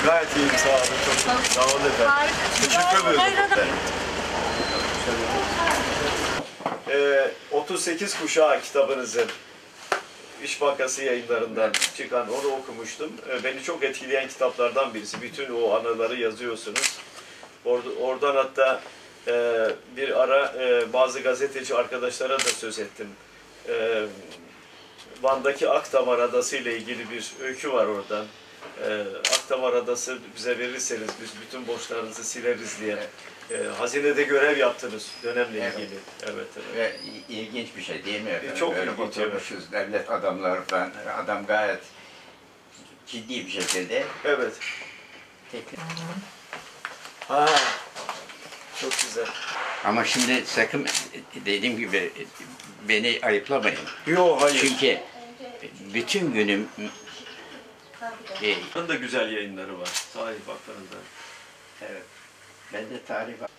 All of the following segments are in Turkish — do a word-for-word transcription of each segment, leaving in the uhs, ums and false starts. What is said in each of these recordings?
Gayet iyiyim, sağ olun. Çok sağ olun efendim. Teşekkür ederim. Ee, otuz sekiz Kuşağı kitabınızın İş Bankası yayınlarından çıkan, onu okumuştum. Ee, beni çok etkileyen kitaplardan birisi. Bütün o anıları yazıyorsunuz. Or oradan hatta e, bir ara e, bazı gazeteci arkadaşlara da söz ettim. E, Van'daki Akdamar Adası ile ilgili bir öykü var oradan. E, Akdamar Adası bize verirseniz biz bütün borçlarınızı sileriz diye. E, hazinede görev yaptınız dönemle Evet. ilgili. Evet, evet. Ve ilginç bir şey değil mi efendim? Çok Böyle ilginç, oturmuşuz, evet. Devlet adamları, adam gayet ciddi bir şekilde. Evet. Teknik. Ha, çok güzel. Ama şimdi sakın dediğim gibi beni ayıplamayın. Yok, hayır. Çünkü bütün günüm e, Bunun da güzel yayınları var. Sahip haklarında. evet. Ben de tarih var.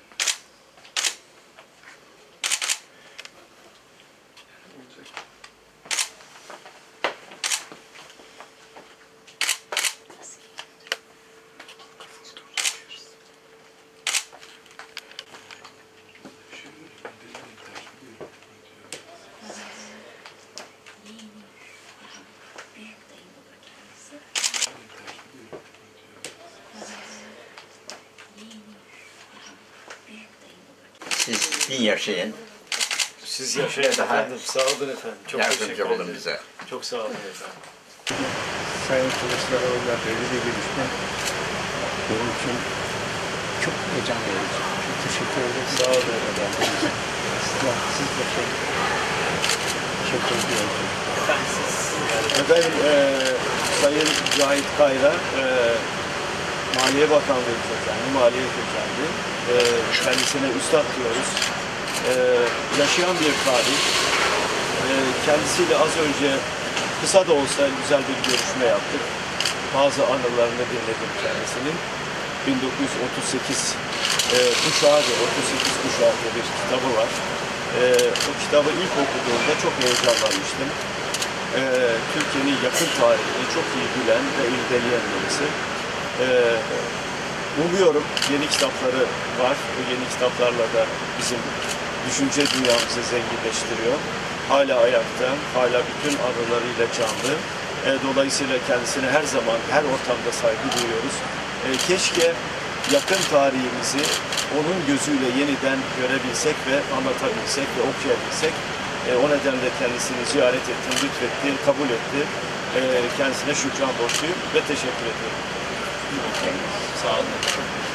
Siz din yaşayın. Siz yaşayın Daha efendim. Sağ olun efendim. Çok teşekkür yardımcı olun ederim. bize. Çok sağ olun efendim. Sayın Kılıçdaroğlu'yla böyle bir görüşme benim için çok heyecan verici. Çok teşekkür ederim. Sağ olun efendim. Siz, siz de çok teşekkür ediyorum. Efendim, e, Sayın Cahit Kayra, e, Maliye Bakanlığı kökenli, Maliye kökenli. E, kendisine üstad diyoruz. E, yaşayan bir tarih. E, kendisiyle az önce kısa da olsa güzel bir görüşme yaptık. Bazı anılarını dinledim kendisinin. bin dokuz yüz otuz sekiz e, kuşağı ve otuz sekiz kuşağı diye bir kitabı var. E, o kitabı ilk okuduğumda çok heyecanlanmıştım. E, Türkiye'nin yakın tarihini çok iyi bilen ve irdeleyen birisi. E, umuyorum yeni kitapları var. Bu yeni kitaplarla da bizim düşünce dünyamızı zenginleştiriyor. Hala ayakta, hala bütün anılarıyla canlı. E, dolayısıyla kendisine her zaman, her ortamda saygı duyuyoruz. E, keşke yakın tarihimizi onun gözüyle yeniden görebilsek ve anlatabilsek ve okuyabilsek. E, o nedenle kendisini ziyaret ettim, lütfetti, kabul etti. E, kendisine şükran borçluyum ve teşekkür ediyorum. Sağ olun.